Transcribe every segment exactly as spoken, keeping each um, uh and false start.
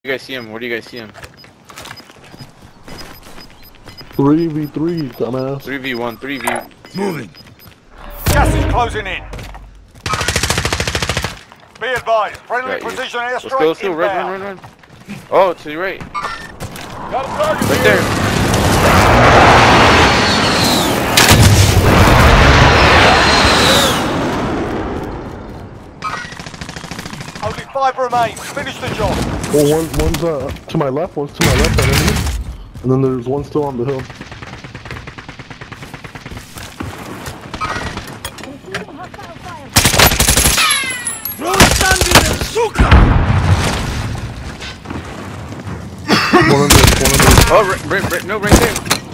You guys see him? Where do you guys see him? three v three, dumbass. three v one, three v. Moving. Gas is closing in. Be advised, friendly Right, precision Let's go, airstrike let's go, run, inbound. run, run, run. Oh, to your right. Got a target Right here. there. Only five remain. Finish the job. Well, one, one's uh, to my left, one's to my left, that enemy. And then there's one still on the hill. One of the, one of the. Oh, right, right, right, no, right there.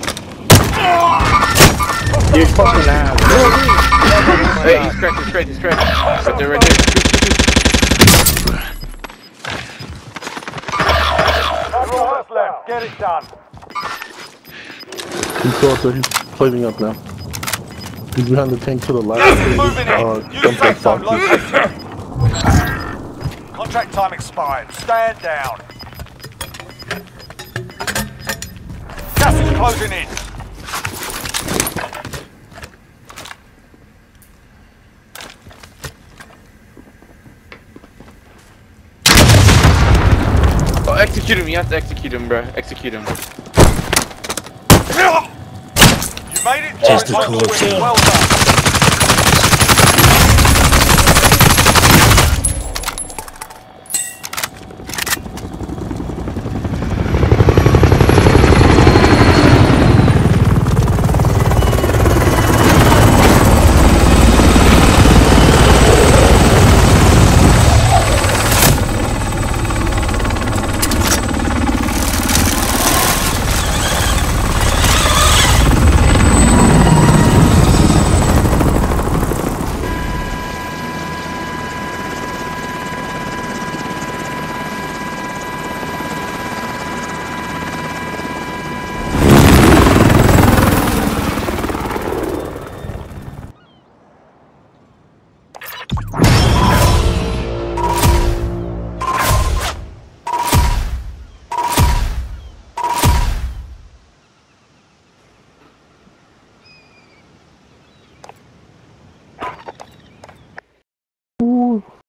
You're fucking ass. Hey, he's cracked, he's cracked, he's cracked. Right there, right there. Everyone's left. Get it done. He's still up there, he's plating up now. He's behind the tank to the left. Gas is moving Uh, in. Use dump safe zone that located. Contract time expired. Stand down. Gas is closing in. Oh, execute him, you have to execute him, bro. Execute him. You made it. Just a Well cool kill. done.